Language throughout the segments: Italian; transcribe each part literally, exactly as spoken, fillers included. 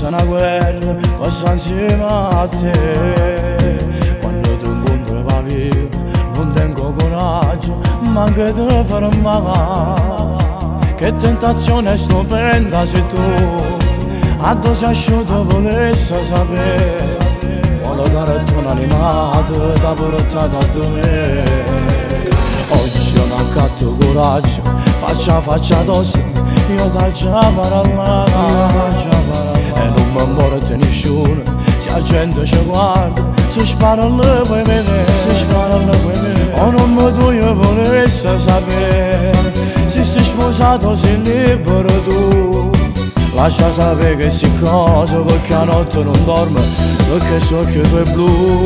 passa una guerra, passa insieme a te. Quando tu incontri papi, non tengo coraggio, ma anche te farò male. Che tentazione stupenda sei tu, a dove sei asciutto volessi sapere. Quale cartone animato ti ha portato a me. Oggi ho un catto coraggio, faccia faccia tosse, io ti già parlato. E non mi morte nessuno, se la gente ci guarda, si spara le puoi vedere, si spara le puoi vedere. O non mi tu io volessi sapere, se sei sposato sei libero tu. Lascia sapere che si cosa, perché a notte non dorme, perché so che tu è blu.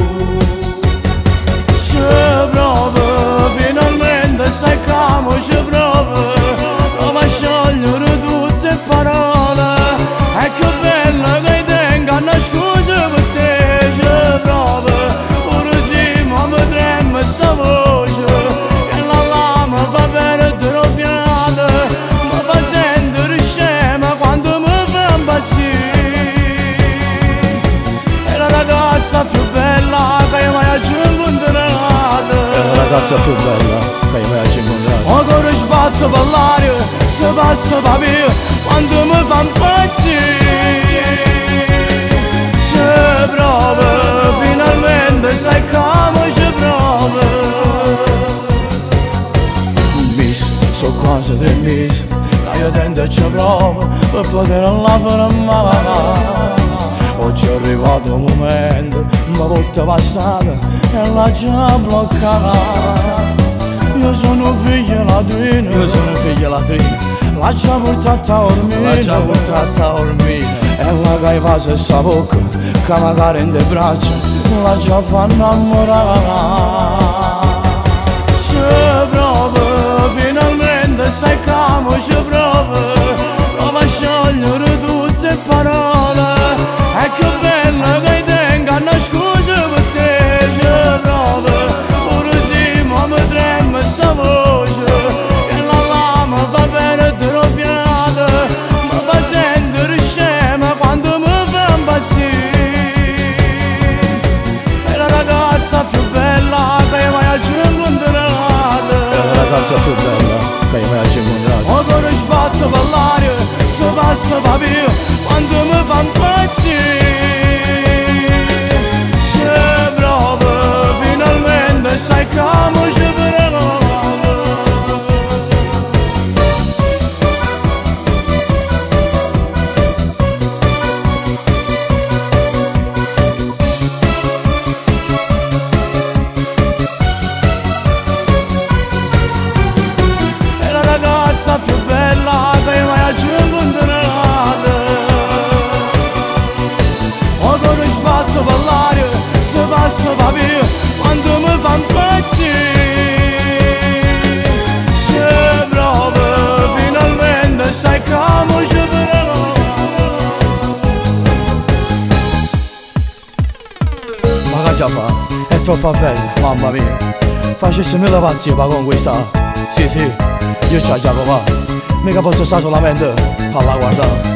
Ci provo, finalmente sai come ci provo, prova a sciogliere tutte le parole. E che bella che tenga una scusa per te. Ci provo, pure se mi trema sta voce, che la lama fa perdere la fiata, mi fa sentire scema quando mi fa impazzire. È la ragazza più bella che mai ho incontrato, è la ragazza più bella che mai ho incontrato. O corre sbatto per l'aria, si passa per via quando mi fa impazzire. Ci provo, finalmente sai come ci provo. Mis, so quasi tre mesi che io tento e ci provo per poter lavorare male. Oggi è arrivato un momento, ma volta passata e l'ha già bloccata. Io sono figlio latino, io sono figlio latino, l'ha già portata a dormire, l'ha già portata a dormire. E la che fa se sa bocca, che magari in te braccia, l'ha già fa innamorare. Ci provo, finalmente sai come ci provo, prova a sciogliere tutte le parole. E che bella che tenga una scusa per te. Ci provo, pure se mi trema sta voce, che la lama fa perdere la fiata, mi fa sentire scema quando mi fa impazzire. È la ragazza più bella che mai ho incontrato, è la ragazza più bella che mai ho incontrato. O corre sbatto per l'aria, si passa per via quando mi fa impazzire. Ci provo, finalmente sai come ci provo. È la ragazza più bella che mai ho incontrato. O corre sbatto per l'aria, si passa per via quando mi fa impazzire. Ci provo, finalmente sai come ci provo. Ma che già fa? È troppo bella, mamma mia. Facessi mille pazzi per conquistare. Sì sì, io ci ho già provato, mica posso stare solamente alla guardare.